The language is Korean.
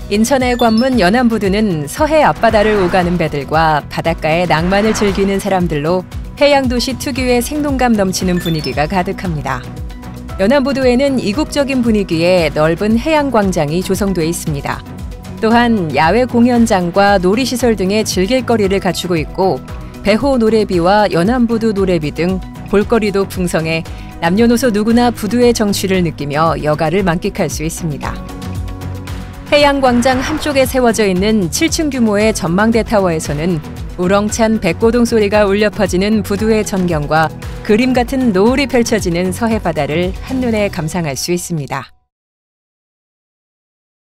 인천의 관문 연안부두는 서해 앞바다를 오가는 배들과 바닷가의 낭만을 즐기는 사람들로 해양도시 특유의 생동감 넘치는 분위기가 가득합니다. 연안부두에는 이국적인 분위기의 넓은 해양광장이 조성돼 있습니다. 또한 야외 공연장과 놀이시설 등의 즐길거리를 갖추고 있고 배호 노래비와 연안부두 노래비 등 볼거리도 풍성해 남녀노소 누구나 부두의 정취를 느끼며 여가를 만끽할 수 있습니다. 해양광장 한쪽에 세워져 있는 7층 규모의 전망대 타워에서는 우렁찬 백고동 소리가 울려 퍼지는 부두의 전경과 그림 같은 노을이 펼쳐지는 서해 바다를 한눈에 감상할 수 있습니다.